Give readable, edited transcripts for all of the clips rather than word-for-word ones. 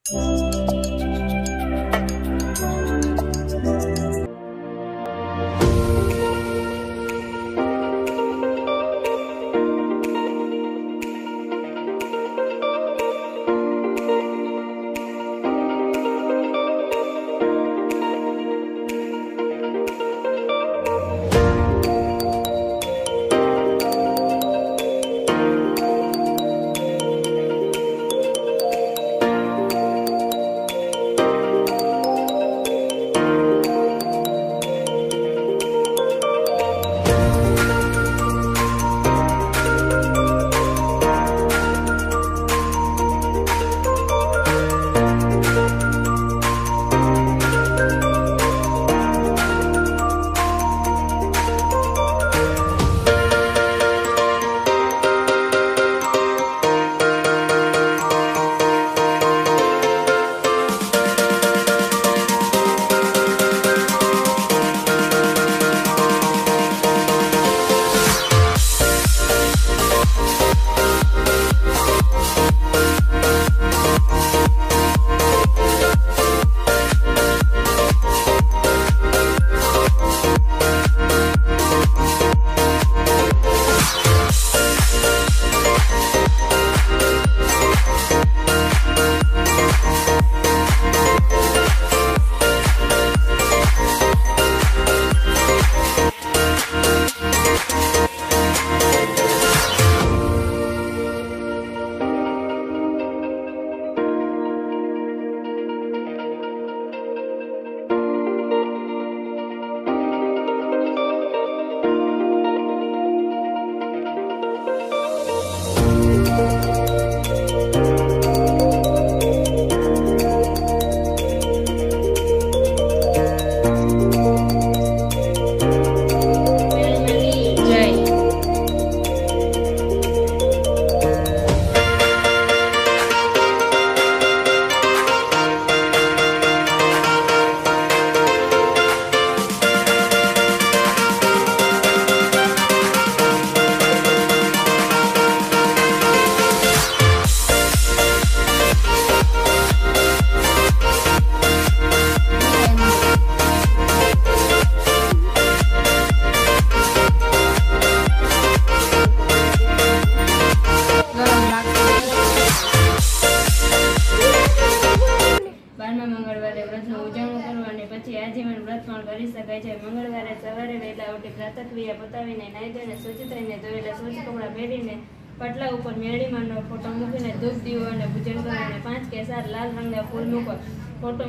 મંગળવારે સવારે વહેલા ઉઠી પ્રાતઃક્રિયા પતાવીને નાહી ધોઈને શુચિ થઈને ધોયેલા સ્વચ્છ કપડાં પહેરીને પટલા ઉપર મેળીમાંનો ફોટો મૂકીને ધૂપ દીવો અને પૂજન કરો અને 5 કે 7 લાલ રંગના ફૂલ મૂકો. ફોટો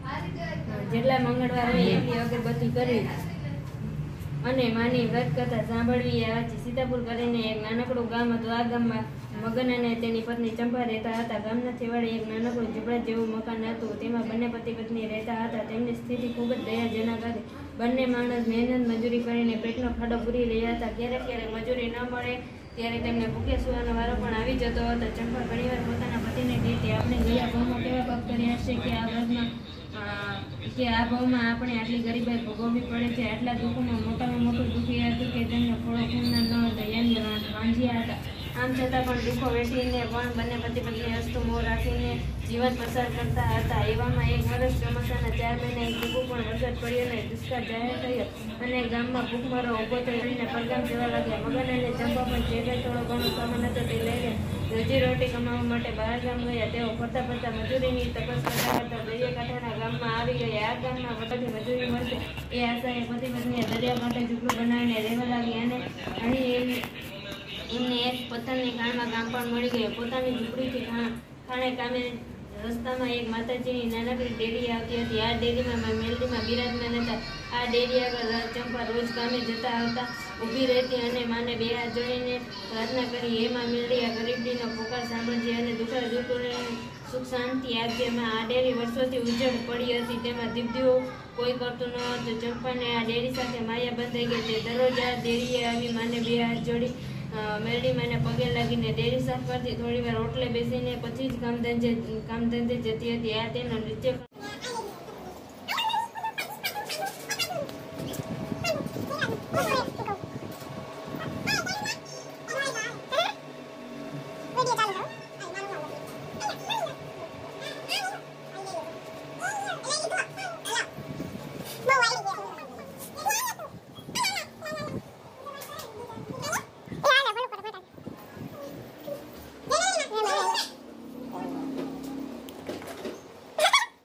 જેટલા મંગળવાર હોય એટલી અગરબત્તી કરી અને માની વ્રત કથા સાંભળવી. આવાથી સીતાપુર કરીને એક નાનકડું ગામ હતું. આ ગામમાં મગન અને તેની પત્ની ચંપા રહેતા હતા. ગામના છેવાડે એક નાનકડું ઝૂંપડા જેવું મકાન હતું. તેમાં બંને પતિ પત્ની રહેતા હતા. તેમની સ્થિતિ ખૂબ જ દયાજનક હતી. બંને માણસ મહેનત મજૂરી કરીને પેટનો ખાડો પૂરી રહ્યા હતા. ક્યારેક ક્યારેક મજૂરી ન મળે ત્યારે તેમને ભૂખે સુવાનો વારો પણ આવી જતો હતો. ચંપા ઘણીવાર પોતાના પતિને કહેતી, આપણે ગયા ભાવમાં કેવા પાપ કર્યા હશે કે આ ભાવમાં આપણે આટલી ગરીબાઈ ભોગવવી પડે છે. આટલા દુઃખોમાં મોટામાં મોટું દુઃખી હતું કે તેમને થોડો ખૂનના ન વાંઝ્યા હતા. આમ છતાં પણ દુઃખો વેઠીને પણ બંને પતિ પત્ની હસતું મોં રાખીને જીવન પસાર કરતા હતા. એવામાં એક વર્ષ ચોમાસાના 4 મહિના ખૂબ પણ વરસાદ પડ્યો અને દુષ્કાળ જાહેર થયો અને ગામમાં ભૂખમરો ઊભો થઈને પરગામ જવા લાગ્યા. મગન અને ચંપા પણ જે કંઈ થોડો ઘણો સામાન હતો તે લઈને રોજીરોટી કમાવવા માટે બહાર ગામ ગયા. તેઓ ફરતા ફરતા મજૂરીની તપાસ કરતા કરતા દરિયાકાંઠાના ગામમાં આવી ગયા. આ ગામમાં વટાથી મજૂરી મળશે એ આશાએ પતિ પત્નીએ દરિયાકાંઠે ઝૂંપડું બનાવીને રહેવા લાગી અને અહીં એમને એક પથ્થરની ખાણમાં ગામ પણ મળી ગયું. પોતાની ઝૂંપડીથી ખાણે કામે રસ્તામાં એક માતાજીની નાનકડી ડેરી આવતી હતી. આ ડેરીમાં મેલડીમાં બિરાજમાન હતા. આ ડેરી આગળ ચંપા રોજ કામે જતા આવતા ઊભી રહેતી અને માને 2 હાથ જોડીને પ્રાર્થના કરી, એમાં મેલડી આ ગરીબડીનો પુકાર સાંભળજે અને દુઃખા દુઃખોને સુખ શાંતિ આપજે. આ ડેરી વર્ષોથી ઉજ્જડ પડી હતી. તેમાં દીપદીવો કોઈ કરતું ન હતું. ચંપાને આ ડેરી સાથે માયા બંધાઈ ગઈ. તે દરરોજ આ ડેરીએ આવી માને 2 હાથ જોડી મેલડી મને પગે લાગીને ડેરી સાફ કરતી. થોડી વાર ઓટલે બેસીને પછી જ કામધંધે જતી હતી. આ તેનો નૃત્ય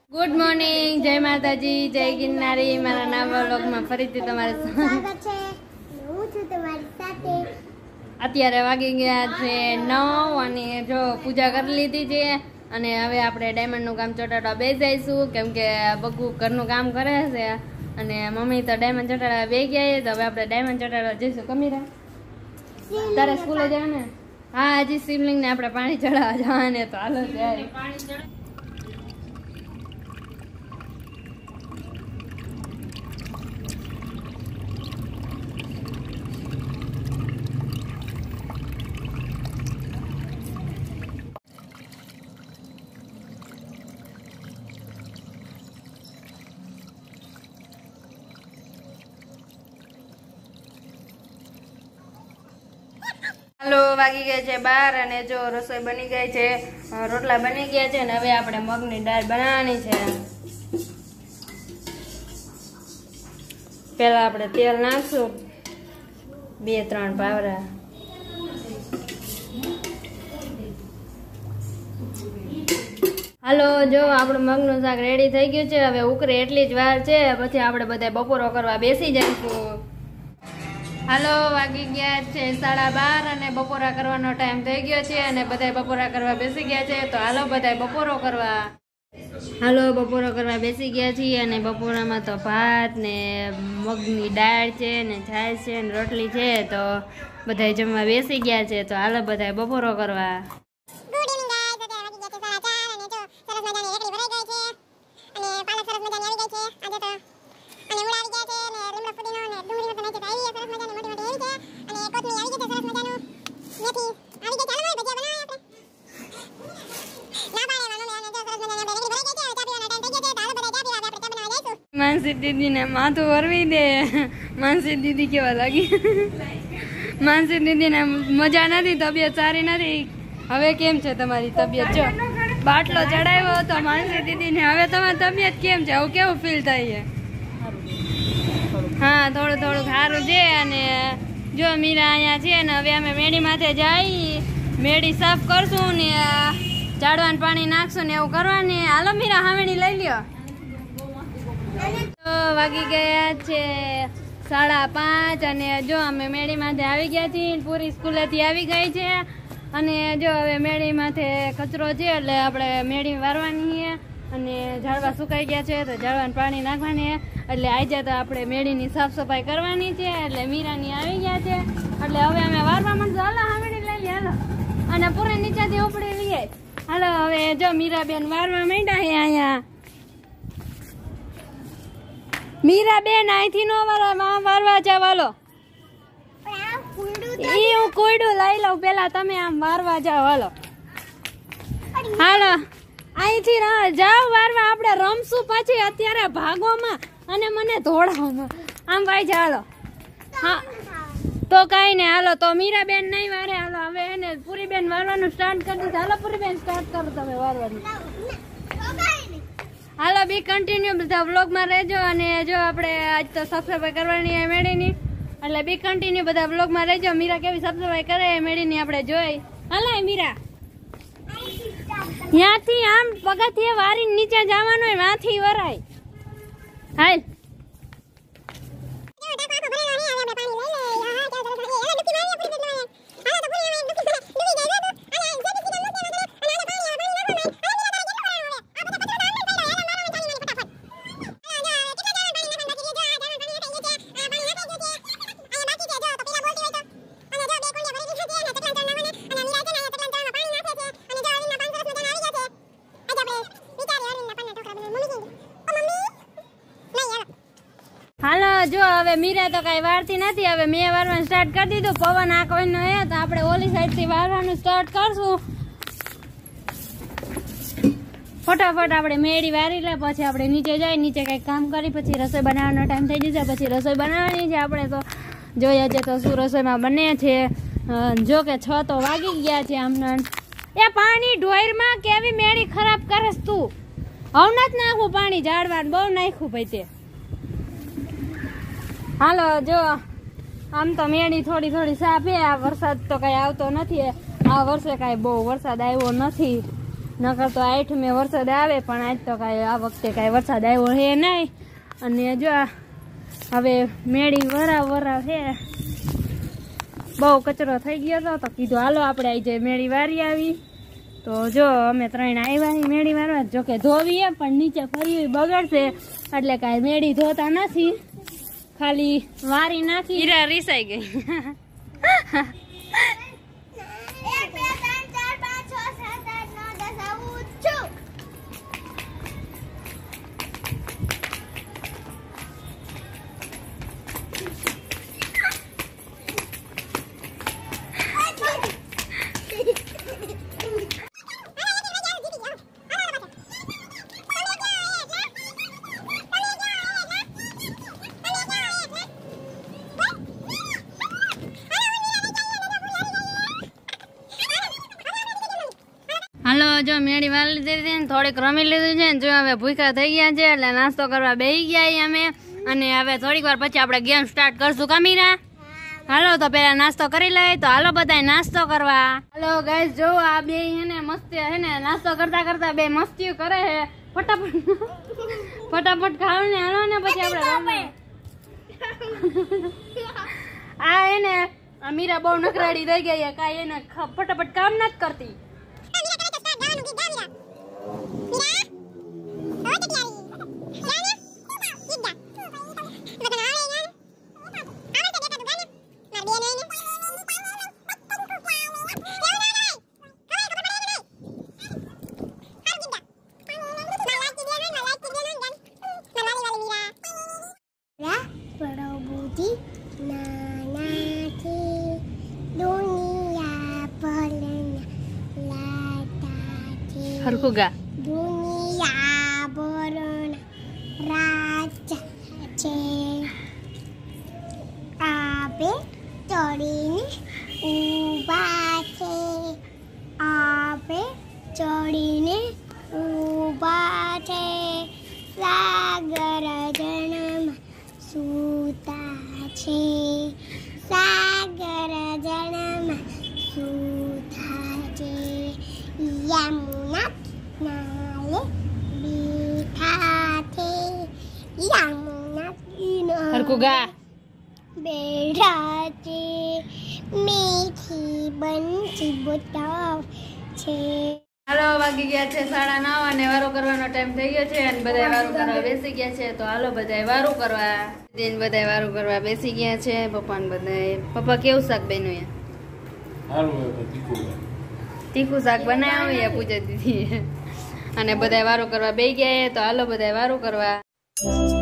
ગુડ મોર્નિંગ, જય માતાજી, જય ગિરનારી. મારા નવા વ્લોગમાં ફરીથી તમારે સ્વાગત છે. હું છું તમારી સાથે. અત્યારે વાગી ગયા છે 9 અને જો પૂજા કરી લીધી છે અને હવે આપણે ડાયમંડનું કામ ચોટાડવા બેસી જઈશું, કેમ કે બગુ ઘરનું કામ કરે છે અને મમ્મી તો ડાયમંડ ચોટાડવા બે ગયા છે. તો હવે આપણે ડાયમંડ ચોટાડવા જઈશું. કમીરા, તારે સ્કૂલે જવાને? હા, હજી શિવલિંગને આપણે પાણી ચડાવવા જવાને. તો હાલો ત્યારે હાલો. વાગી ગયા છે 12 અને જો રસોઈ બની ગઈ છે, રોટલા બની ગયા છે અને હવે આપણે મગની દાળ બનાવવાની છે. પેલા આપણે તેલ નાખશું 2-3 પાવરા. હાલો, જો આપણું મગનું શાક રેડી થઈ ગયું છે. હવે ઉકળે એટલી જ વાર છે, પછી આપણે બધા બપોરો કરવા બેસી જઈશું. હાલો, વાગી ગયા છે 12:30 અને બપોરા કરવાનો ટાઈમ થઈ ગયો છે અને બધા બપોરા કરવા બેસી ગયા છે. તો હાલો બધા બપોરો કરવા. હાલો, બપોરો કરવા બેસી ગયા છીએ અને બપોરામાં તો ભાત ને મગની દાળ છે ને છાશ છે ને રોટલી છે. તો બધા જમવા બેસી ગયા છે. તો હાલો બધા બપોરો કરવા. માનસી દીદીને માથું વરવી દે. માનસી દીદી કેવા લાગી? માનસી દીદીને મજા નથી, તબિયત સારી નથી. હવે કેમ છે તમારી તબિયત? જો બાટલો ચડાવ્યો તો માનસી દીદીને. હવે તમારી તબિયત કેમ છે? હવે કેવું ફીલ થાય છે? હા, થોડું થોડું સારું છે. અને જો મીરા અહીંયા છે ને હવે અમે મેડી માથે જઈ મેડી સાફ કરશું ને ઝાડવાનું પાણી નાખશું ને એવું કરવાની. હાલો મીરા, હાવેણી લઈ લ્યો. તો વાગી ગયા છે 5:30 અને જો અમે મેડી માથે આવી ગયા છીએ. પૂરી સ્કૂલેથી આવી ગઈ છે અને જો હવે મેડી માથે કચરો છે એટલે આપણે મેડી વારવાની છે અને ઝાડવા સુકાઈ ગયા છે તો ઝાડવાનું પાણી નાખવાની. એટલે આજે તો આપણે મેડીની સાફ સફાઈ કરવાની છે. એટલે મીરાની આવી ગયા છે એટલે હવે અમે વારવા માંડશું. હાલો હાવેડી લઈ લે. હાલો, અને પૂરી નીચેથી ઉપડી લઈએ. હાલો, હવે જો મીરાબેન વારવા માંડ્યા છે. અહીંયા મીરાબેન અહીંથી નો વારવા જાવ. હાલો, હું કોયડું લઈ લઉં, પેલા તમે આમ વારવા જાવ. હાલો હાલો, અહીંથી જાવ વારવા. આપણે રમશું પછી, અત્યારે ભાગોમાં અને મને ધોડાવવામાં. આમ ભાઈ જા. હાલો, હા તો કઈ ને. હાલો, તો મીરાબેન નહીં વારે. હાલો, હવે એને પૂરીબેન વારવાનું સ્ટાર્ટ કરી દીધું. હાલો પૂરીબેન, સ્ટાર્ટ કરો તમે વારવાનું. હાલો, બી કન્ટિન્યુ બધા વ્લોગમાં રહેજો. અને જો આપણે આજ તો સાફ સફાઈ કરવાની છે મેળીની, એટલે બી કન્ટિન્યુ બધા વ્લોગમાં રહેજો. મીરા કેવી સાફ સફાઈ કરે એ મેળીની આપણે જોઈ. હાલો મીરા, ત્યાંથી આમ પગથિયે વારીને નીચે જવાનું હોય, માંથી વરાય. હાલ, હાલો, જો હવે મીરા તો કઈ વારતી નથી. હવે મેં વારવાનું સ્ટાર્ટ કરી દીધું. પવન આ કોઈ નો તો આપણે ઓલી સાઈડ થી વારવાનું સ્ટાર્ટ કરશું. ફટાફટ આપણે મેળી વારી લે, પછી આપણે નીચે જાય. નીચે કઈક કામ કરી પછી રસોઈ બનાવવાનો ટાઈમ થઈ જશે. પછી રસોઈ બનાવવાની છે આપણે. તો જોઈએ છે તો શું રસોઈમાં બને છે. જો કે 6 તો વાગી ગયા છે. આમને એ પાણી ઢોરમાં કેવી મેળી ખરાબ કરે તું? હવના જ નાખવું પાણી ઝાડવાનું, બહુ નાખ્યું ભાઈ તે. હાલો, જો આમ તો મેળી થોડી થોડી સાફ છે. આ વરસાદ તો કઈ આવતો નથી. આ વર્ષે કઈ બહુ વરસાદ આવ્યો નથી. નકર તો 8 મે વરસાદ આવે, પણ આજ તો કાંઈ આ વખતે કાંઈ વરસાદ આવ્યો હે નહીં. અને જો હવે મેળી વરાવ છે, બહુ કચરો થઈ ગયો હતો તો કીધું હાલો આપણે આવી જાય મેળી વારી આવી. તો જો અમે 3 આવ્યા મેળી વારવા, જોકે ધોવીએ પણ નીચે ફરી બગડશે એટલે કાંઈ મેળી ધોતા નથી, ખાલી વારી નાખી. હીરા રીસાઈ ગઈ. હાલો જો મેળી વાળી લીધી ને થોડીક રમી લીધું છે ને, જો હવે ભૂખ્યા થઈ ગયા છે એટલે નાસ્તો કરવા બેસી ગયા અમે. અને હવે થોડીક વાર પછી આપણે ગેમ સ્ટાર્ટ કરશું. કામીરા હાલો તો પેલા નાસ્તો કરી લઈએ. તો હાલો બધાય નાસ્તો કરવા. હાલો ગાઈસ જો આ બે હેને મસ્તી હેને નાસ્તો કરતા કરતા બે મસ્તી કરે છે. ફટાફટ ખાવ ને હાલો ને પછી આપણે આ હેને આ મીરા બહુ નખરાડી થઈ ગઈ, કાંઈ એને ફટાફટ કામ નથી કરતી. હરખું ગા. દુનિયા ભરણ રાજા છે, આપે ચડીને ઊભા છે, આપે ચડીને ઊભા છે, સાગર જન્મ સૂતા છે, સાગર જન્મ સૂતા છે, યમુના નાલે બેઠા છે, યમુના કિનારે બેઠા છે, મીઠી બંસી બતાવ છે. હાલો વાગી ગયા છે 9:30 અને વારો કરવાનો ટાઈમ થઈ ગયો છે અને બધા વારો કરવા બેસી ગયા છે. તો હાલો બધા વારો કરવા દિન બધા વારો કરવા બેસી ગયા છે. પપ્પાને બધા પપ્પા કેવું શાક બન્યું? તીખું શાક બનાવ્યું પૂજા દીધી અને બધા વારો કરવા બેસી ગયા. તો હાલો બધા વારો કરવા.